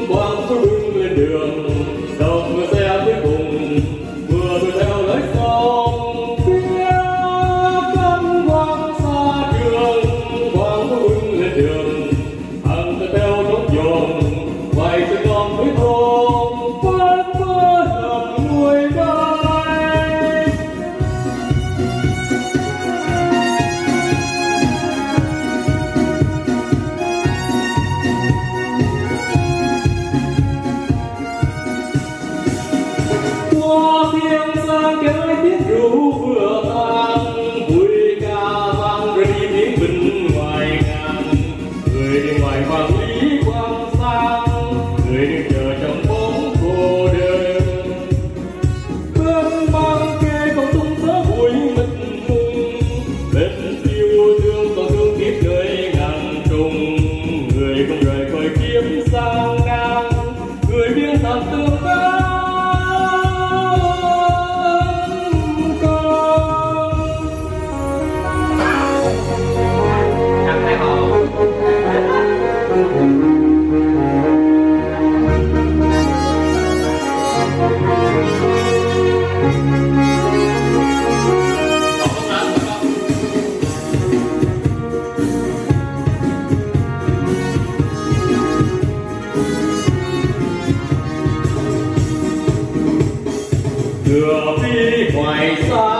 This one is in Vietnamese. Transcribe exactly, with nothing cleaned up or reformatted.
quang vui bừng lên đường, đầu mưa xe cuối cùng vừa đuổi theo lối sông phía cánh quang xa trường, quang vui bừng lên đường, hàng ta theo dấu dồn quay chân con núi thôn vẫn có hợp nuôi bay. Qua thiên sang kể tiếng rượu vừa tan, vui ca vang rồi đi tiếng bình ngoài ngàn, người đi ngoài vàng lý quang sang, người đứng chờ trong bóng cô đơn. Cơn mang kê còn tung gió bụi mịt mùng, bên yêu thương còn thương kiếp người ngàn trùng, người không rời khỏi kiếp sang ngang, người biên thẳm tương tác. Cửa phi ngoài xa